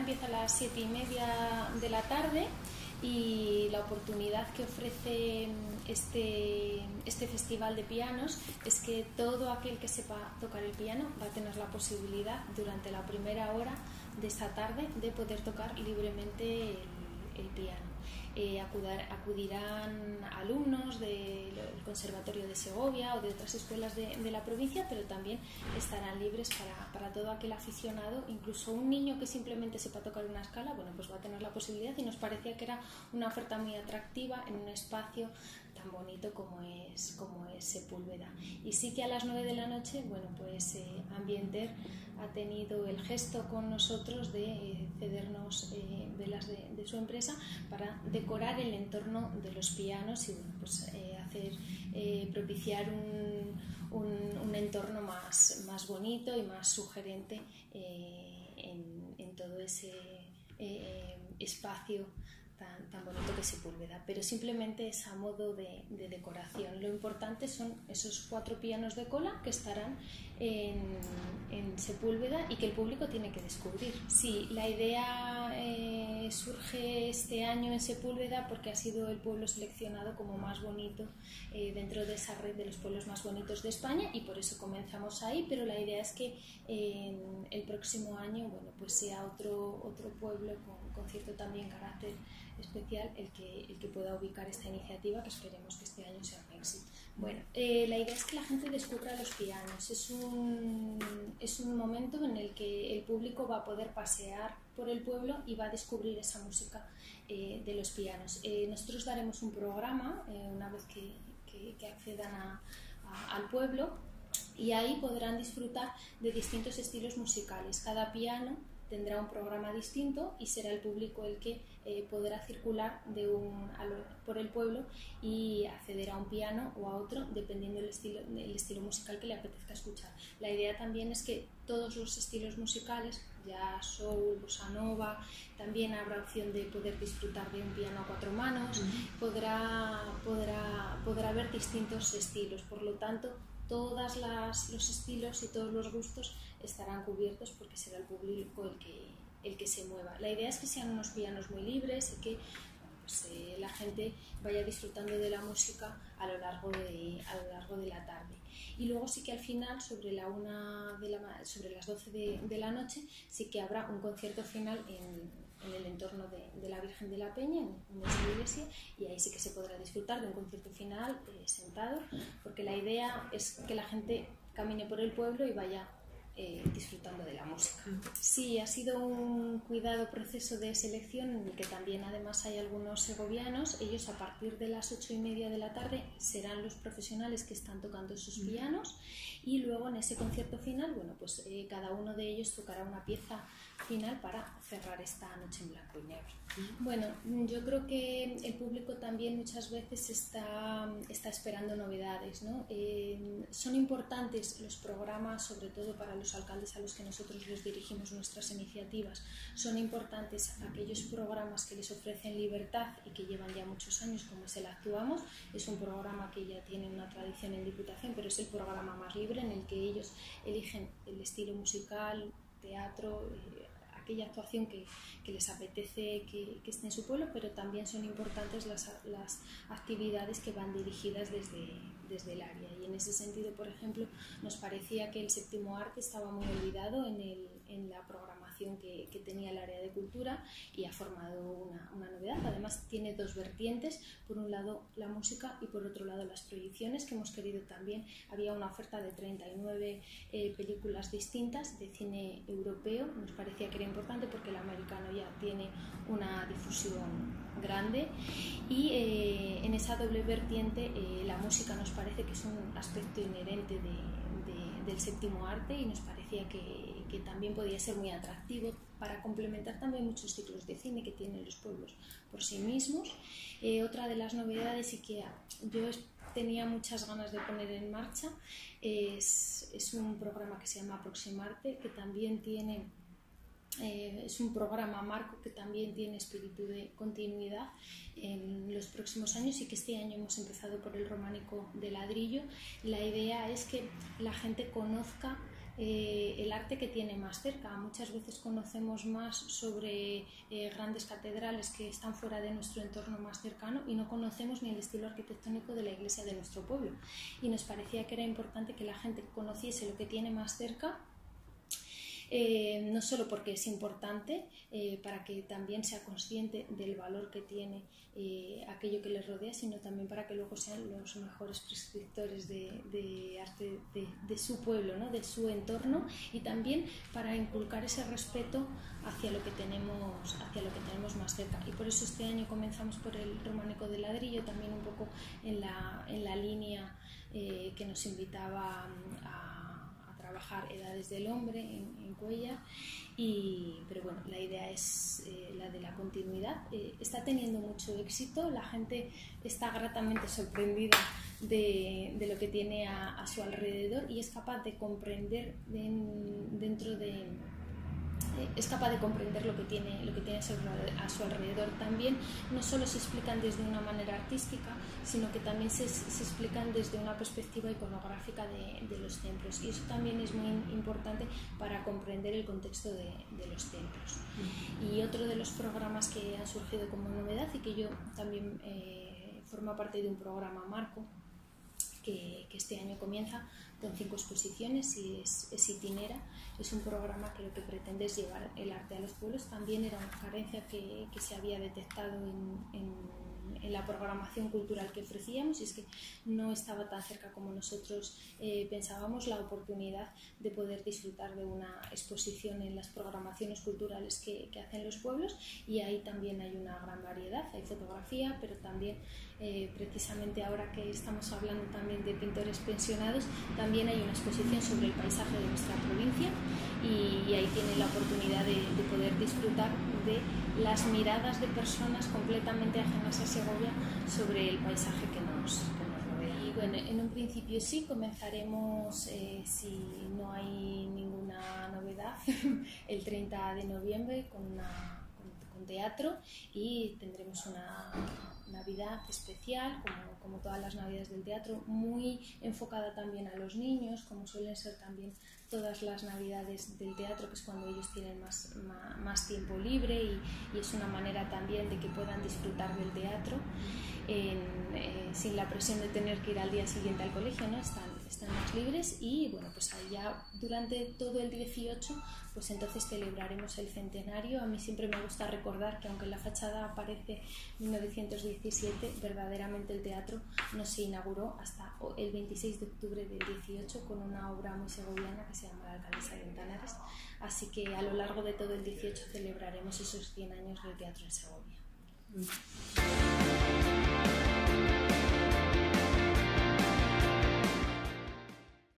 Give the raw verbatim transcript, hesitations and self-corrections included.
empieza a las siete y media de la tarde y la oportunidad que ofrece este, este festival de pianos es que todo aquel que sepa tocar el piano va a tener la posibilidad durante la primera hora de esta tarde de poder tocar libremente el, el piano. Eh, acudar, acudirán alumnos del Conservatorio de Segovia o de otras escuelas de, de la provincia, pero también estarán libres para, para todo aquel aficionado, incluso un niño que simplemente sepa tocar una escala, bueno, pues va a tener la posibilidad, y nos parecía que era una oferta muy atractiva en un espacio tan bonito como es, como es Sepúlveda. Y sí que a las nueve de la noche, bueno, pues eh, Ambienter ha tenido el gesto con nosotros de eh, cedernos eh, velas de, de su empresa para decorar el entorno de los pianos y bueno, pues eh, hacer eh, propiciar un, un, un entorno más, más bonito y más sugerente eh, en, en todo ese eh, espacio Tan, tan bonito que Sepúlveda, pero simplemente es a modo de, de decoración. Lo importante son esos cuatro pianos de cola que estarán en, en Sepúlveda y que el público tiene que descubrir. Sí, la idea eh, surge este año en Sepúlveda porque ha sido el pueblo seleccionado como más bonito eh, dentro de esa red de los pueblos más bonitos de España, y por eso comenzamos ahí, pero la idea es que eh, el próximo año, bueno, pues sea otro, otro pueblo con, con cierto también carácter especial el que, el que pueda ubicar esta iniciativa, que esperemos que este año sea un éxito. Bueno, eh, la idea es que la gente descubra los pianos. Es un, es un momento en el que el público va a poder pasear por el pueblo y va a descubrir esa música eh, de los pianos. Eh, nosotros daremos un programa eh, una vez que, que, que accedan a, a, al pueblo, y ahí podrán disfrutar de distintos estilos musicales. Cada piano tendrá un programa distinto y será el público el que eh, podrá circular de un, a lo, por el pueblo y acceder a un piano o a otro dependiendo del estilo, del estilo musical que le apetezca escuchar. La idea también es que todos los estilos musicales, jazz, soul, bossa nova, también habrá opción de poder disfrutar de un piano a cuatro manos, uh-huh. podrá, podrá, podrá haber distintos estilos, por lo tanto todos los estilos y todos los gustos estarán cubiertos porque será el público el que, el que se mueva. La idea es que sean unos pianos muy libres y que pues, eh, la gente vaya disfrutando de la música a lo largo de, a lo largo de la tarde. Y luego sí que al final, sobre, la una de la, sobre las doce de, de la noche, sí que habrá un concierto final en en el entorno de, de la Virgen de la Peña, en, en esa iglesia, y ahí sí que se podrá disfrutar de un concierto final eh, sentado, porque la idea es que la gente camine por el pueblo y vaya eh, disfrutando de la música. Sí, ha sido un cuidado proceso de selección en el que también además hay algunos segovianos. Ellos a partir de las ocho y media de la tarde serán los profesionales que están tocando sus pianos, y luego en ese concierto final, bueno, pues eh, cada uno de ellos tocará una pieza final para cerrar esta noche en blanco y negro. Bueno, yo creo que el público también muchas veces está, está esperando novedades, ¿no? Eh, son importantes los programas, sobre todo para los alcaldes a los que nosotros les dirigimos nuestras iniciativas. Son importantes aquellos programas que les ofrecen libertad y que llevan ya muchos años, como es el Actuamos. Es un programa que ya tiene una tradición en Diputación, pero es el programa más libre en el que ellos eligen el estilo musical, teatro, eh, aquella actuación que, que les apetece que, que esté en su pueblo, pero también son importantes las, las actividades que van dirigidas desde, desde el área. Y en ese sentido, por ejemplo, nos parecía que el séptimo arte estaba muy olvidado en, el, en la programación que, que tenía el área de cultura, y ha formado una, una novedad. Además tiene dos vertientes, por un lado la música y por otro lado las proyecciones, que hemos querido también. Había una oferta de treinta y nueve eh, películas distintas de cine europeo. Nos parecía que era importante porque el americano ya tiene una difusión grande, y eh, en esa doble vertiente eh, la música nos parece que es un aspecto inherente de, de, del séptimo arte, y nos parecía que, que también podía ser muy atractivo para complementar también muchos ciclos de cine que tienen los pueblos por sí mismos. Eh, otra de las novedades, y que yo tenía muchas ganas de poner en marcha, es, es un programa que se llama Aproximarte, que también tiene Eh, es un programa marco que también tiene espíritu de continuidad en los próximos años, y que este año hemos empezado por el románico de ladrillo. La idea es que la gente conozca eh, el arte que tiene más cerca. Muchas veces conocemos más sobre eh, grandes catedrales que están fuera de nuestro entorno más cercano y no conocemos ni el estilo arquitectónico de la iglesia de nuestro pueblo. Y nos parecía que era importante que la gente conociese lo que tiene más cerca. Eh, no solo porque es importante, eh, para que también sea consciente del valor que tiene eh, aquello que les rodea, sino también para que luego sean los mejores prescriptores de, de arte de, de su pueblo, ¿no? De su entorno, y también para inculcar ese respeto hacia lo que tenemos, hacia lo que tenemos más cerca. Y por eso este año comenzamos por el románico de ladrillo, también un poco en la, en la línea eh, que nos invitaba a trabajar Edades del Hombre en, en Cuéllar, y, pero bueno, la idea es eh, la de la continuidad. Eh, está teniendo mucho éxito, la gente está gratamente sorprendida de, de lo que tiene a, a su alrededor y es capaz de comprender de, dentro de... es capaz de comprender lo que tiene, lo que tiene a su alrededor. También no solo se explican desde una manera artística, sino que también se, se explican desde una perspectiva iconográfica de, de los templos, y eso también es muy importante para comprender el contexto de, de los templos. Y otro de los programas que han surgido como novedad, y que yo también eh, forma parte de un programa marco que, que este año comienza con cinco exposiciones y es, es Itinera. Es un programa que lo que pretende es llevar el arte a los pueblos. También era una carencia que, que se había detectado en, en, en la programación cultural que ofrecíamos, y es que no estaba tan cerca como nosotros eh, pensábamos la oportunidad de poder disfrutar de una exposición en las programaciones culturales que, que hacen los pueblos, y ahí también hay una gran variedad, hay fotografía, pero también eh, precisamente ahora que estamos hablando también de pintores pensionados, también hay una exposición sobre el paisaje de nuestra provincia, y, y ahí tienen la oportunidad de, de poder disfrutar de las miradas de personas completamente ajenas a Segovia sobre el paisaje que nos, que nos rodea. Y bueno, en un principio sí, comenzaremos, eh, si no hay ninguna novedad, el treinta de noviembre con, una, con, con teatro, y tendremos una Navidad especial, como, como todas las Navidades del teatro, muy enfocada también a los niños, como suelen ser también todas las Navidades del teatro, que es cuando ellos tienen más, más, más tiempo libre, y, y es una manera también de que puedan disfrutar del teatro en, eh, sin la presión de tener que ir al día siguiente al colegio, ¿no? Están, están más libres. Y bueno, pues allá durante todo el dieciocho, pues entonces celebraremos el centenario. A mí siempre me gusta recordar que aunque en la fachada aparece mil novecientos diecisiete, verdaderamente el teatro no se inauguró hasta el veintiséis de octubre del dieciocho con una obra muy segoviana que se llama La Alcaldesa de Ventanares. Así que a lo largo de todo el dieciocho celebraremos esos cien años del teatro en Segovia.